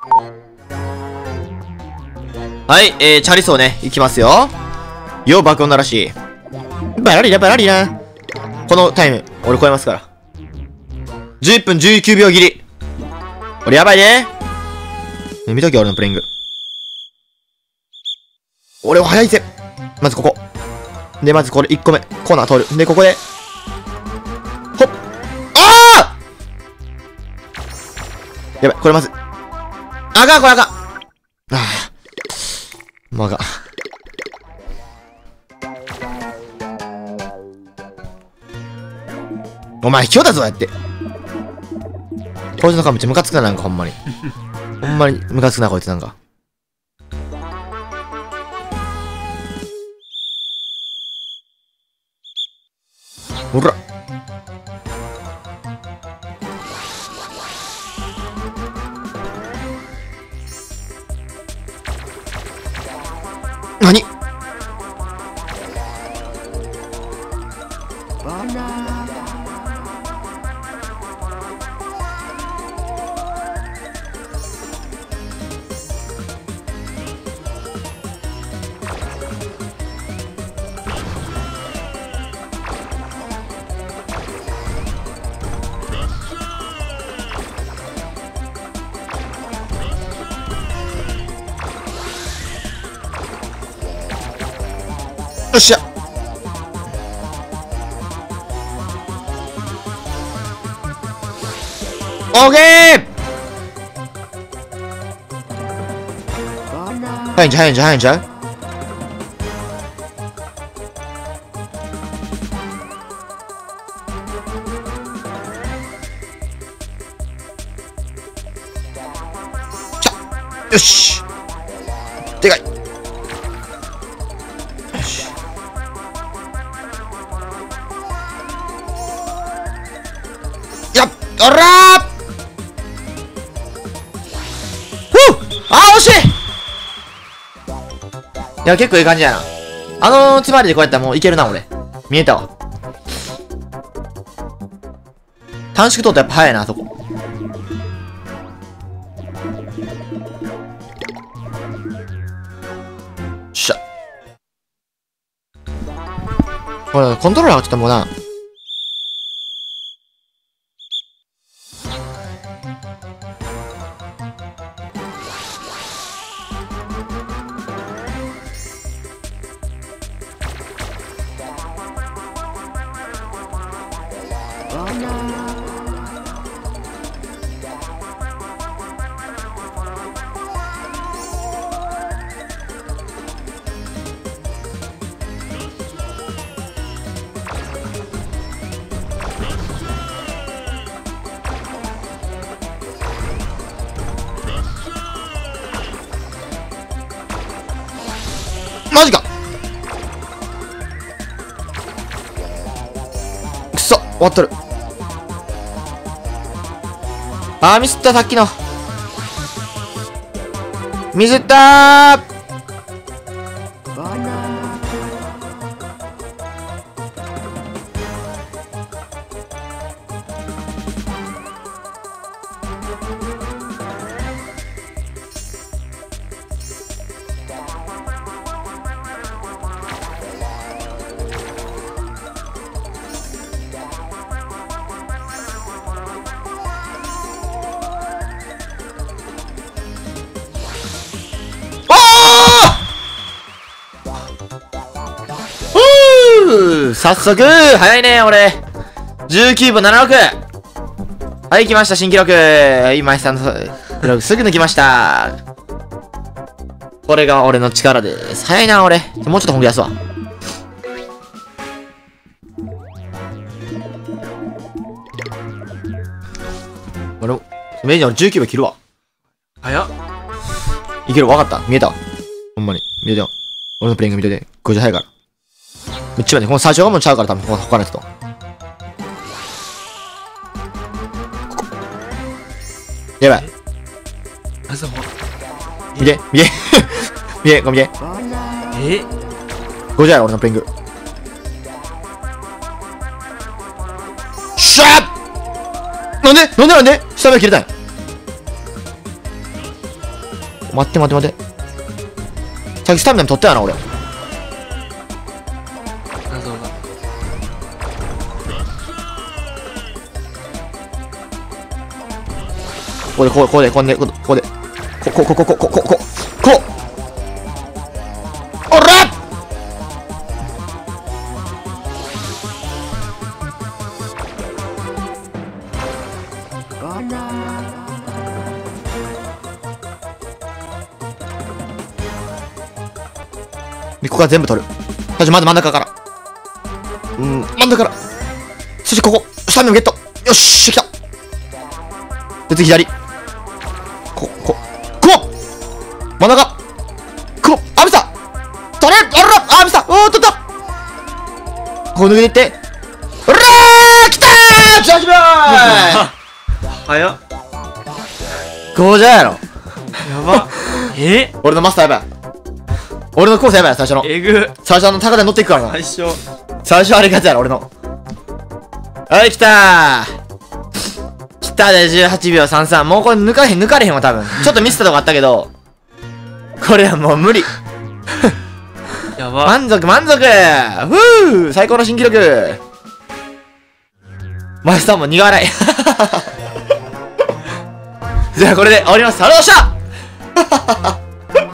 はい、チャリソーね、いきますよ。よ、爆音鳴らし。バラリラバラリラ。このタイム、俺超えますから。11分19秒切り。これやばいね。見とけ、俺のプレイング。俺は早いぜ。まずここ。で、まずこれ1個目。コーナー通る。で、ここで。ほっ。あーやばい、これまず。あかん、これあかん。ああ。もうあかん。お前、卑怯だぞ、やって。こいつの顔めっちゃムカつくな、なんかほんまに。ほんまにムカつくな、こいつなんか。ほら。何？よっしゃ。オーケー。早いんちゃう早いんちゃう早いんちゃう。よし。でかい。よし。やっ、おらー。ふう。あー、惜しい。いや、結構いい感じやな。つまりでこうやったらもういけるな、俺。見えたわ。短縮通ったらやっぱ早いな、あそこ。しゃ。これ、コントローラーがちょっともうな。マジか。くそ、終わっとる。あー、ミスった、さっきの。ミスったー。早速早いね、俺。19分76。はい、来ました、新記録。今井さんの記録すぐ抜きました。これが俺の力です。早いな、俺。もうちょっと本気出すわ。俺も、メイジャー19秒切るわ。早っ。いける、わかった。見えたわ。ほんまに。見えたよ。俺のプレイング見てて。50早いから。めっちゃね、この最初がもうちゃうから多分他の人と。ここ。やばい。見て、見て。見て、これ見て。50やろ、俺のプレイング。シャーッ。なんで下目切れたんや。 待って。さっきスタミナ取ったよな、俺。 謎が。 こう。おらで、ここは全部取る。最初まず真ん中から。真ん中から。そしてここ。スタミナゲット。よっしゃ、来た。で、次左。真ん中。アビサ取れアビサ取ったこう抜けていって。おらー来たージャージバー早っ。 ゴージャーやろ。 やば。 俺のマスターやばい。俺のコースやばい、最初の。 えぐ。 最初高台乗っていくからな。最初あれ勝つやろ、俺の。はい、来たー。来たで、18秒33。もうこれ抜かれへんわ、多分。ちょっとミスったとこあったけど、これはもう無理。 やば。 満足最高の新記録。マスターも苦笑い。じゃあこれで終わります。ありがとうございました